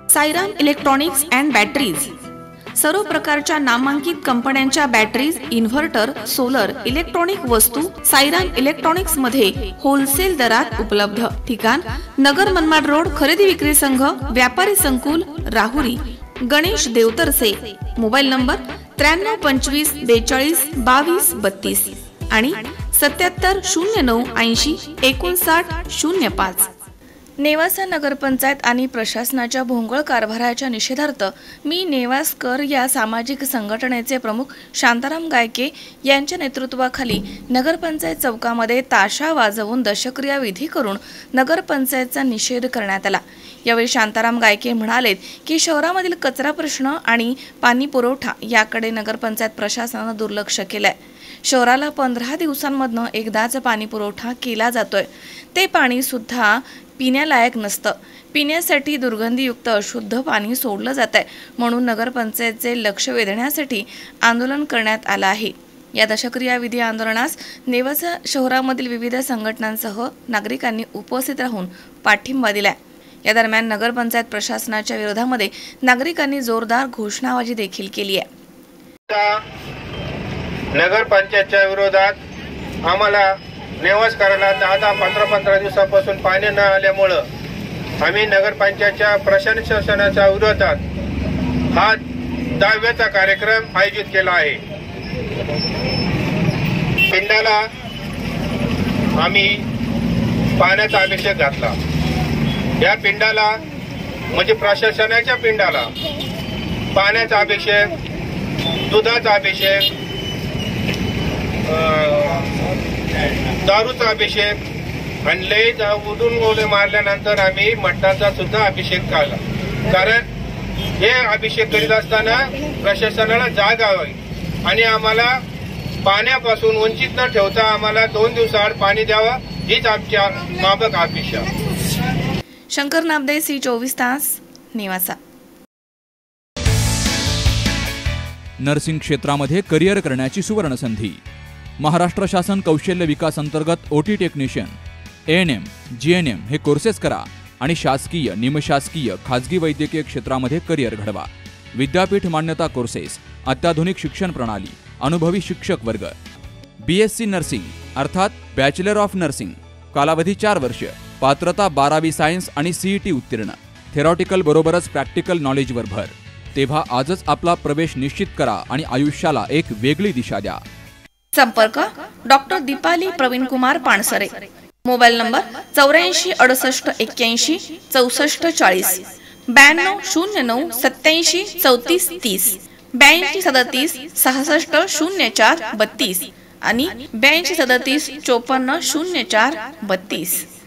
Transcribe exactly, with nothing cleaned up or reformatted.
Sairam electronics and batteries सर्व प्रकारच्या नामांकित कंपन्यांच्या बॅटरीज, इन्व्हर्टर, सोलर, इलेक्ट्रॉनिक वस्तू साईराम इलेक्ट्रॉनिक्स मध्ये होलसेल दरात उपलब्ध। ठिकाण नगर मनमाड रोड, खरेदी विक्री संघ, व्यापारी संकुल, राहुरी। गणेश देवतरसे। मोबाईल नंबर त्र्याण्णव पंचवीस बेचाळीस बावीस बत्तीस आणि सत्याहत्तर शून्य नऊ ऐंशी एकोणसाठ शून्य पाच। नेवासा नगरपंचायत आणि प्रशासनाच्या भोंगळ कारभाराच्या निषेधार्थ मी नेवासकर या सामाजिक संघटनेचे प्रमुख शांताराम गायके यांच्या नेतृत्वाखाली नगरपंचायत चौकामध्ये ताशा वाजवून दशक्रिया विधी करून नगरपंचायतचा निषेध करण्यात आला। यावेळी शांताराम गायके म्हणाले की शहरामधील कचरा प्रश्न आणि पाणी पुरवठा याकडे नगरपंचायत प्रशासनाने दुर्लक्ष केलंय। शहराला पंधरा दिवसांमधनं एकदाच पाणी पुरवठा केला जातोय, ते पाणी सुद्धा पिण्यालायक नसतं। पिण्यासाठी दुर्गंधीयुक्त अशुद्ध पाणी सोडलं जात आहे, म्हणून नगरपंचायतचे लक्ष वेधण्यासाठी आंदोलन करण्यात आलं आहे। या दशक्रिया विधी आंदोलनास नेवासा शहरामधील विविध संघटनांसह नागरिकांनी उपस्थित राहून पाठिंबा दिलाय। या दरम्यान नगरपंचायत प्रशासनाच्या विरोधामध्ये नागरिकांनी जोरदार घोषणाबाजी देखील केली आहे। नगरपंचायतच्या विरोधात आम्हाला नेवासकरांना दहा दहा पंधरा पंधरा दिवसापासून पाणी न आल्यामुळं आम्ही नगरपंचायतच्या प्रशासनाच्या विरोधात हा दहाव्याचा कार्यक्रम आयोजित केला आहे। पिंडाला आम्ही पाण्याचा अभिषेक घातला। या पिंडाला म्हणजे प्रशासनाच्या पिंडाला पाण्याचा अभिषेक, दुधाचा अभिषेक, दारूचा अभिषेक आणि लय उडून गोले मारल्यानंतर आम्ही मठाचा सुद्धा अभिषेक केला। कारण हे अभिषेक करीत असताना प्रशासनाला जाग हवी आणि आम्हाला पाण्यापासून वंचित न ठेवता आम्हाला दोन दिवसाआड पाणी द्यावं हीच आमच्या माबक अपेक्षा। शंकर नामदे, सी चोवीस तास, नेवासा। नर्सिंग क्षेत्रामध्ये करिअर करण्याची सुवर्ण संधी। महाराष्ट्र शासन कौशल्य विकास अंतर्गत ओटी टेक्निशियन, एएनएम, जीएनएम हे कोर्सेस करा आणि शासकीय, निमशासकीय, खाजगी वैद्यकीय क्षेत्रामध्ये करिअर घडवा। विद्यापीठ मान्यता कोर्सेस, अत्याधुनिक शिक्षण प्रणाली, अनुभवी शिक्षक वर्ग। बीएससी नर्सिंग अर्थात बॅचलर ऑफ नर्सिंग, कालावधी चार वर्ष, पात्रता बारावी सायन्स आणि सीईटी उत्तीर्ण, थेरॉटिकल बरोबरच प्रॅक्टिकल नॉलेजवर भर। तेव्हा आजच आपला प्रवेश निश्चित करा आणि आयुष्याला एक वेगळी दिशा द्या। संपर्क doctor Deepali Pravin Kumar Pansare. Mobile number चौऱ्याऐंशी अडुसष्ट एक्क्याऐंशी चौसष्ट चाळीस, ब्याण्णव शून्य नऊ सत्याऐंशी चौतीस तीस, ब्याऐंशी सदतीस सहासष्ट शून्य चार बत्तीस आणि ब्याऐंशी सदतीस चोपन्न शून्य चार बत्तीस।